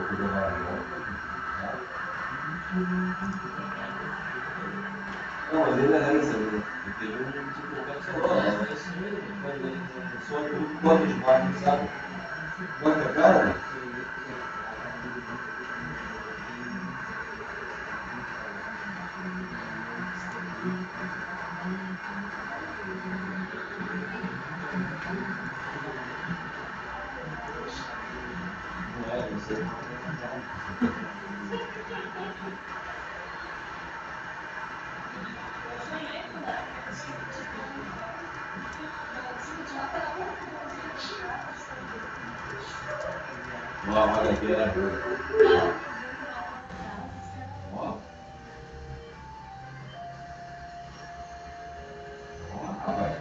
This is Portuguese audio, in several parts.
Não, mas ele é isso, ele pegou um tipo de isso mesmo, quando ele só um banco de barco, sabe? Banca cara? Não é, não sei. Ó, olha aqui, era boa. Ó, ó, vai.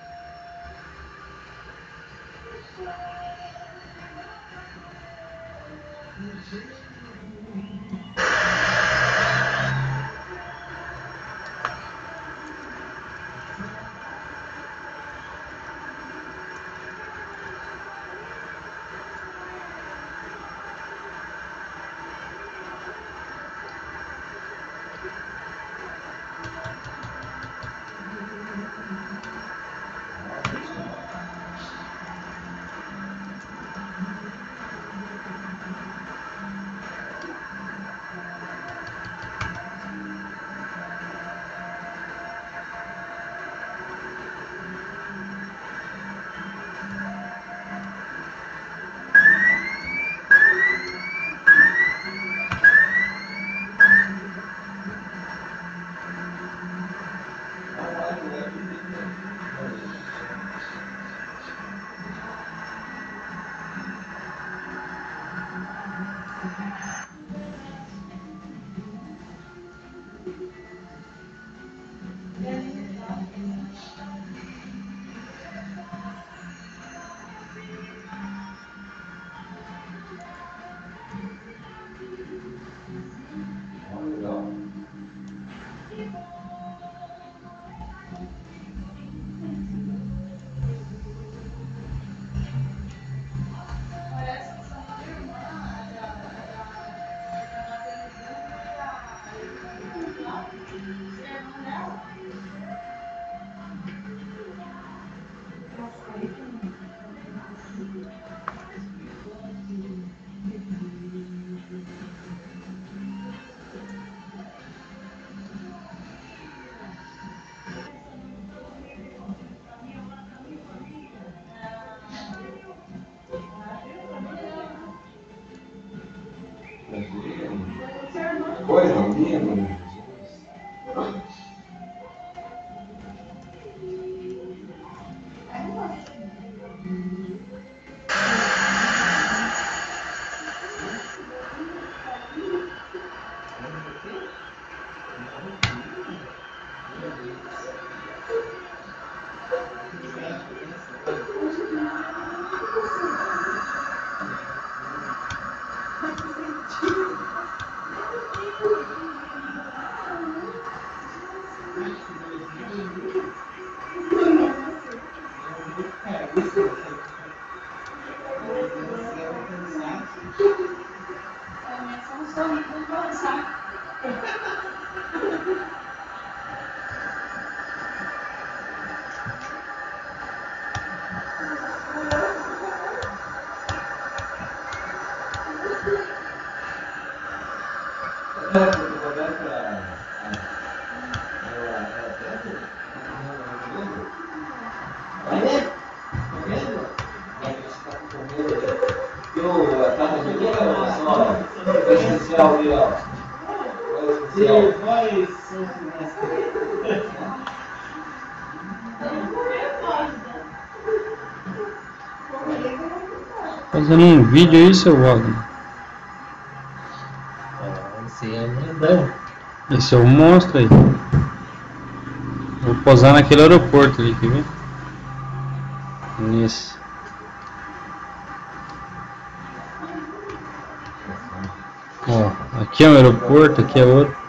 Ó, legal. Coisa linda, Jesus. Especial ali, ó. Fazendo um vídeo aí, seu Wagner. Esse é grandão. Esse é o monstro aí. Vou posar naquele aeroporto ali, quer ver? Nesse. Ó, aqui é um aeroporto, aqui é outro.